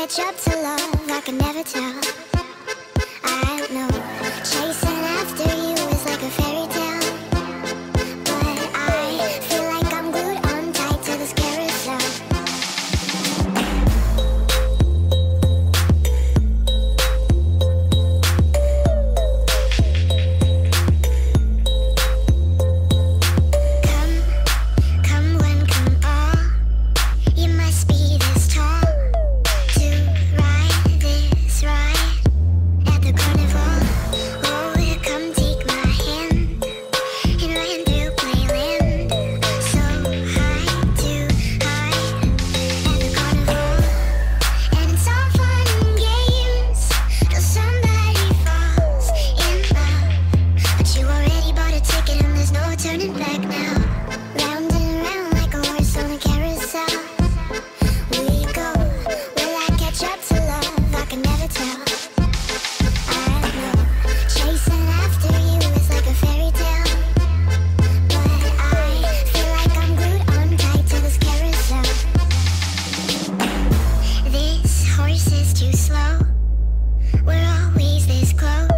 catch up to love, I can never tell. I don't know, chasing after you is like a fairy tale, but I feel like I'm glued on tight to this carousel. Turning back now, round and round like a horse on a carousel. We go, will I catch up to love? I can never tell. I don't know, chasing after you is like a fairy tale, but I feel like I'm glued on tight to this carousel. This horse is too slow, we're always this close.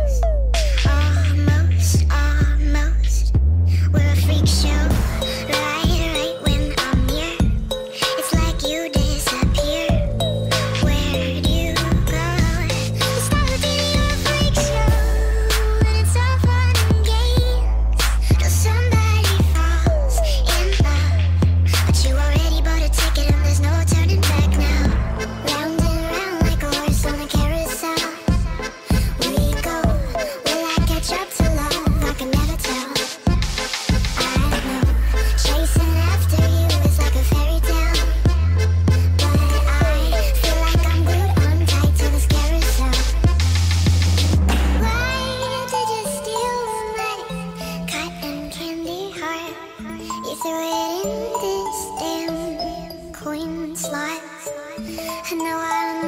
We're a freak show, right when I'm near. It's like you disappear. Where'd you go? The start of a freak show, and it's all fun and games till somebody falls in love. But you already bought a ticket and there's no turning back now. Round and round like a horse on a carousel. We go, will I catch up to love? I can never tell. Chasing after you is like a fairy tale, but I feel like I'm glued on tight to this carousel. Why did you steal my cotton candy heart? You threw it in this damn coin slot, and now I don't